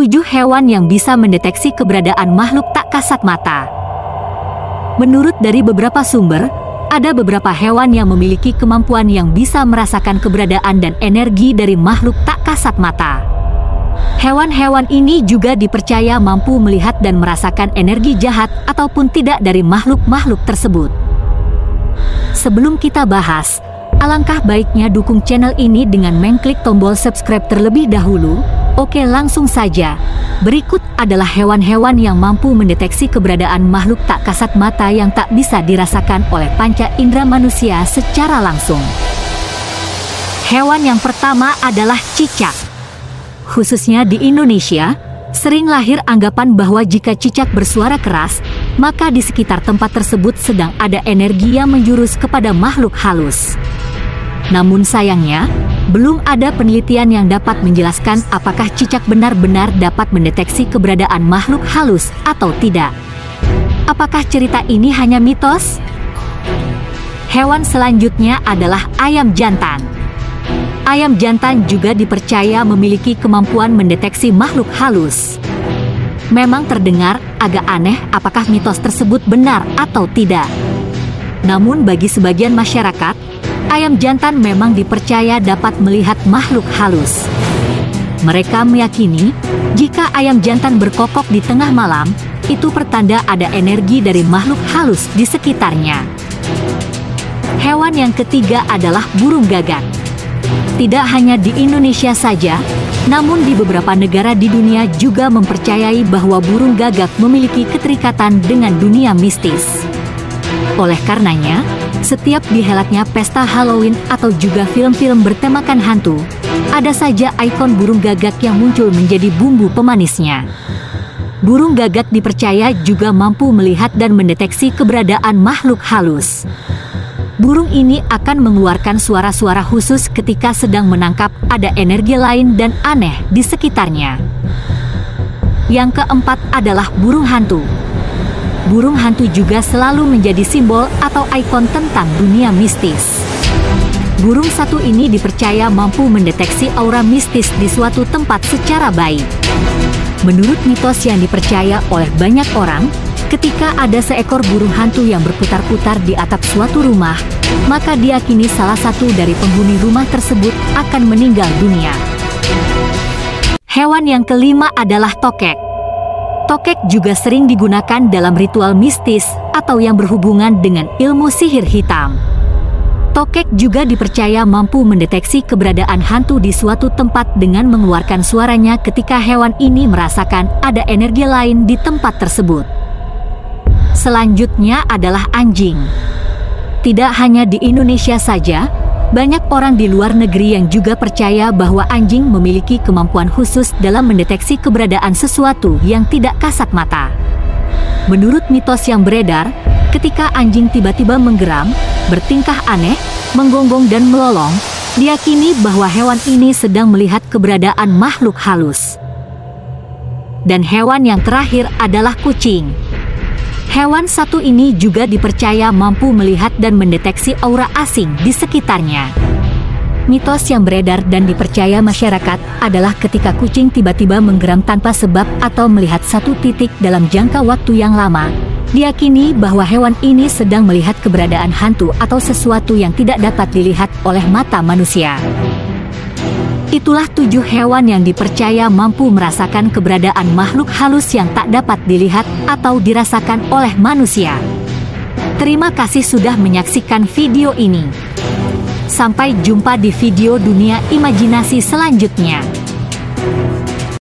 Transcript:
7 hewan yang bisa mendeteksi keberadaan makhluk tak kasat mata. Menurut dari beberapa sumber, ada beberapa hewan yang memiliki kemampuan yang bisa merasakan keberadaan dan energi dari makhluk tak kasat mata. Hewan-hewan ini juga dipercaya mampu melihat dan merasakan energi jahat ataupun tidak dari makhluk-makhluk tersebut. Sebelum kita bahas, alangkah baiknya dukung channel ini dengan mengklik tombol subscribe terlebih dahulu. Oke, langsung saja. Berikut adalah hewan-hewan yang mampu mendeteksi keberadaan makhluk tak kasat mata yang tak bisa dirasakan oleh panca indera manusia secara langsung. Hewan yang pertama adalah cicak. Khususnya di Indonesia, sering lahir anggapan bahwa jika cicak bersuara keras, maka di sekitar tempat tersebut sedang ada energi yang menjurus kepada makhluk halus. Namun sayangnya, belum ada penelitian yang dapat menjelaskan apakah cicak benar-benar dapat mendeteksi keberadaan makhluk halus atau tidak. Apakah cerita ini hanya mitos? Hewan selanjutnya adalah ayam jantan. Ayam jantan juga dipercaya memiliki kemampuan mendeteksi makhluk halus. Memang terdengar agak aneh apakah mitos tersebut benar atau tidak. Namun bagi sebagian masyarakat, ayam jantan memang dipercaya dapat melihat makhluk halus. Mereka meyakini jika ayam jantan berkokok di tengah malam, itu pertanda ada energi dari makhluk halus di sekitarnya. Hewan yang ketiga adalah burung gagak. Tidak hanya di Indonesia saja, namun di beberapa negara di dunia juga mempercayai bahwa burung gagak memiliki keterikatan dengan dunia mistis. Oleh karenanya, setiap dihelatnya pesta Halloween atau juga film-film bertemakan hantu, ada saja ikon burung gagak yang muncul menjadi bumbu pemanisnya. Burung gagak dipercaya juga mampu melihat dan mendeteksi keberadaan makhluk halus. Burung ini akan mengeluarkan suara-suara khusus ketika sedang menangkap ada energi lain dan aneh di sekitarnya. Yang keempat adalah burung hantu. Burung hantu juga selalu menjadi simbol atau ikon tentang dunia mistis. Burung satu ini dipercaya mampu mendeteksi aura mistis di suatu tempat secara baik. Menurut mitos yang dipercaya oleh banyak orang, ketika ada seekor burung hantu yang berputar-putar di atap suatu rumah, maka diyakini salah satu dari penghuni rumah tersebut akan meninggal dunia. Hewan yang kelima adalah tokek. Tokek juga sering digunakan dalam ritual mistis atau yang berhubungan dengan ilmu sihir hitam. Tokek juga dipercaya mampu mendeteksi keberadaan hantu di suatu tempat dengan mengeluarkan suaranya ketika hewan ini merasakan ada energi lain di tempat tersebut. Selanjutnya adalah anjing. Tidak hanya di Indonesia saja, banyak orang di luar negeri yang juga percaya bahwa anjing memiliki kemampuan khusus dalam mendeteksi keberadaan sesuatu yang tidak kasat mata. Menurut mitos yang beredar, ketika anjing tiba-tiba menggeram, bertingkah aneh, menggonggong dan melolong, diyakini bahwa hewan ini sedang melihat keberadaan makhluk halus. Dan hewan yang terakhir adalah kucing. Hewan satu ini juga dipercaya mampu melihat dan mendeteksi aura asing di sekitarnya. Mitos yang beredar dan dipercaya masyarakat adalah ketika kucing tiba-tiba menggeram tanpa sebab atau melihat satu titik dalam jangka waktu yang lama, diyakini bahwa hewan ini sedang melihat keberadaan hantu atau sesuatu yang tidak dapat dilihat oleh mata manusia. Itulah 7 hewan yang dipercaya mampu merasakan keberadaan makhluk halus yang tak dapat dilihat atau dirasakan oleh manusia. Terima kasih sudah menyaksikan video ini. Sampai jumpa di video dunia imajinasi selanjutnya.